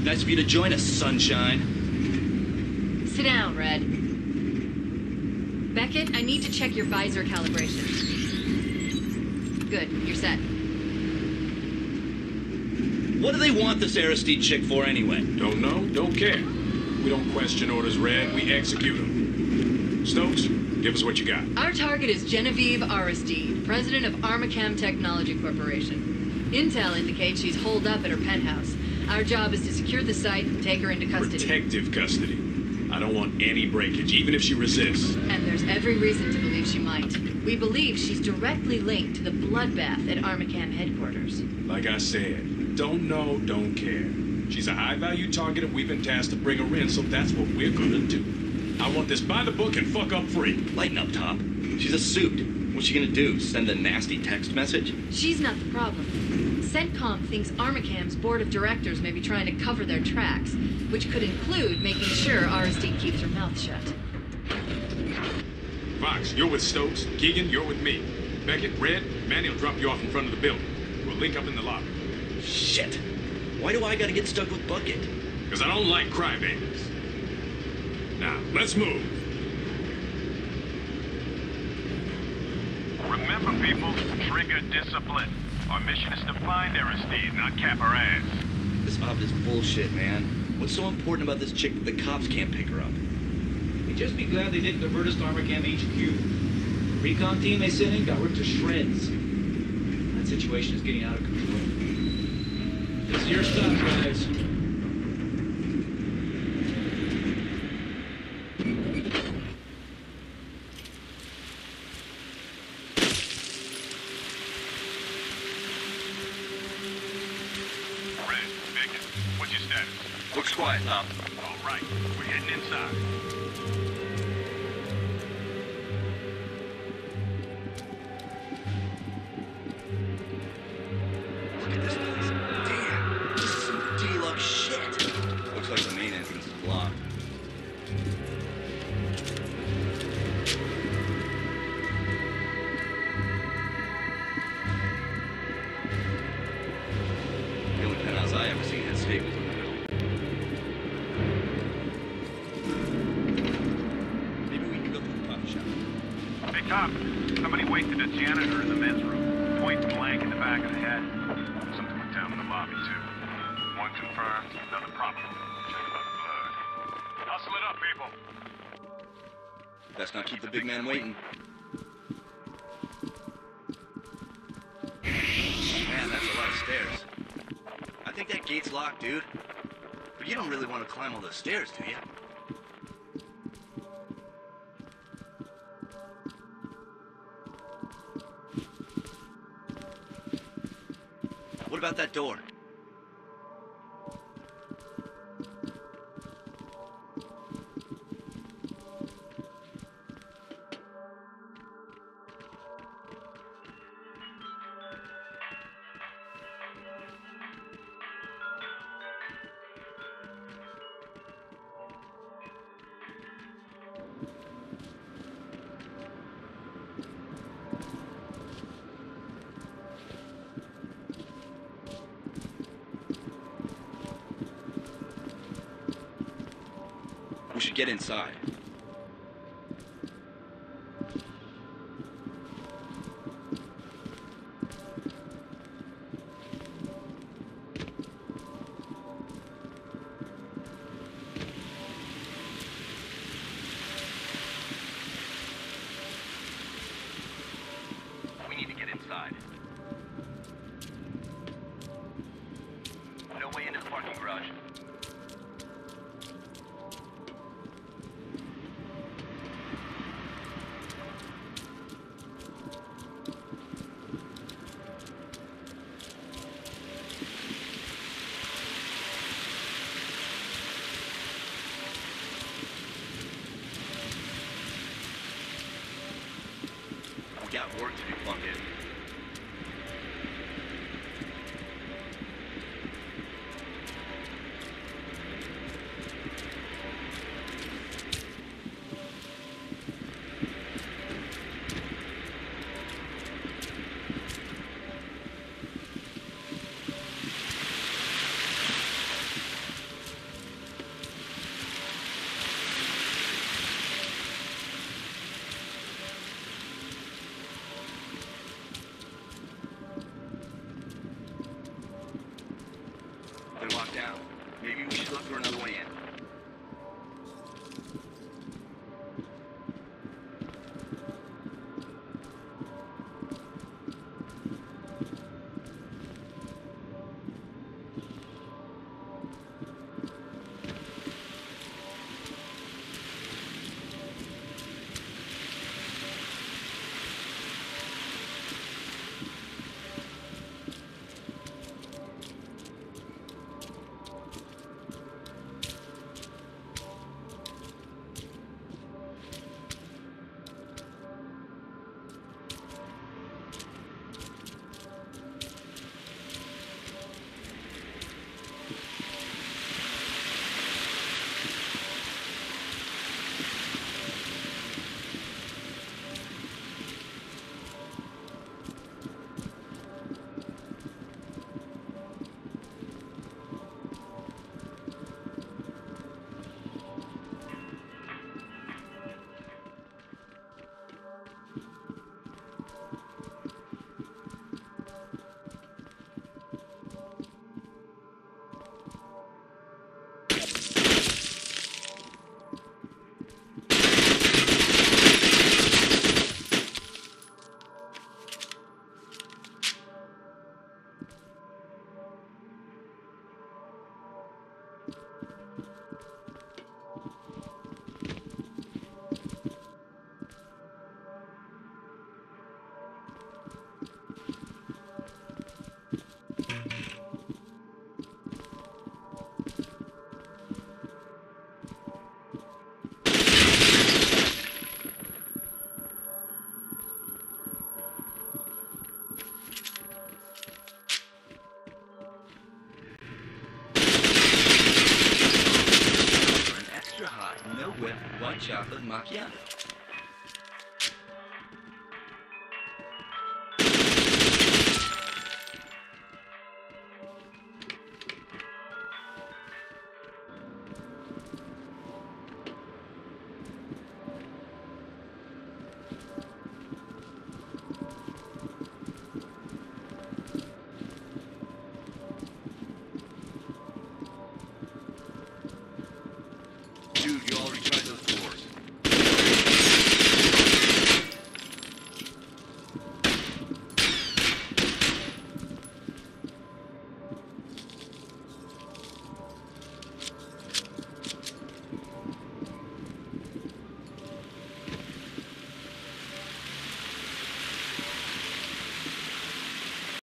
Nice of you to join us, sunshine. Sit down, Red. Beckett, I need to check your visor calibration. Good, you're set. What do they want this Aristide chick for anyway? Don't know, don't care. We don't question orders, Red. We execute them. Stokes, give us what you got. Our target is Genevieve Aristide, president of Armacam Technology Corporation. Intel indicates she's holed up at her penthouse. Our job is to secure the site and take her into custody. Protective custody. I don't want any breakage, even if she resists. And there's every reason to believe she might. We believe she's directly linked to the bloodbath at Armacam headquarters. Like I said, don't know, don't care. She's a high-value target and we've been tasked to bring her in, so that's what we're gonna do. I want this by the book and fuck up free. Lighten up, Top. She's a suit. What's she gonna do? Send a nasty text message? She's not the problem. CENTCOM thinks Armacam's board of directors may be trying to cover their tracks, which could include making sure Aristide keeps her mouth shut. Fox, you're with Stokes. Keegan, you're with me. Beckett, Red, Manny will drop you off in front of the building. We'll link up in the lobby. Shit. Why do I gotta get stuck with Bucket? Because I don't like crybabies. Now, let's move. Remember, people, trigger discipline. Our mission is to find Aristide, not cap her ass. This op is bullshit, man. What's so important about this chick that the cops can't pick her up? We'd just be glad they didn't divert us to Armacam HQ. The recon team they sent in got ripped to shreds. That situation is getting out of control. This is your stuff, guys. Looks quiet, Tom. All right, we're heading inside. Look at this place. Damn, this is some deluxe shit. Looks like the main entrance is blocked. The only penthouse I ever seen had staples in the middle. Hey, Top, somebody wasted a janitor in the men's room. Point blank in the back of the head. Something went down in the lobby, too. One confirmed, another problem. Check about the blood. Hustle it up, people. Best not keep the big man waiting. Man, that's a lot of stairs. I think that gate's locked, dude. But you don't really want to climb all those stairs, do you? What about that door? We should get inside. We need to get inside. No way into the parking garage. We got work to do, Bucket. chocolate macchiato.